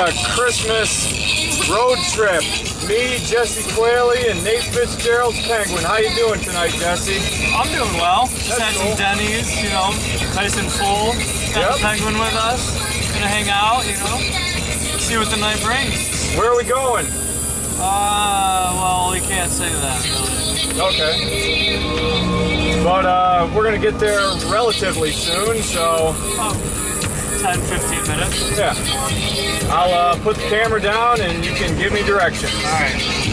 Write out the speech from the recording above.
Christmas road trip. Me, Jesse Quayle, and Nate Fitzgerald's Penguin. How you doing tonight, Jesse? I'm doing well. Just had some Denny's, you know, nice and full. Got the Penguin with us. Gonna hang out, you know, see what the night brings. Where are we going? Well, we can't say that, really. Okay. But we're gonna get there relatively soon, so... 10, 15 minutes. Yeah. I'll put the camera down and you can give me directions. All right.